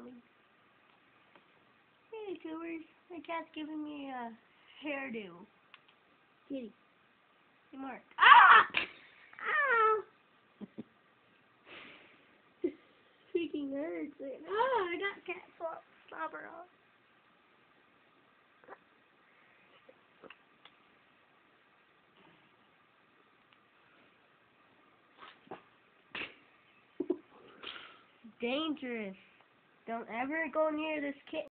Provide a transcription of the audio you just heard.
going. Hey, YouTubers, my cat's giving me a hairdo. Kitty. Hey, Mark. Ah! Ah! Freaking hurts. Ah, I got cat slobber on. Dangerous. Don't ever go near this kitten.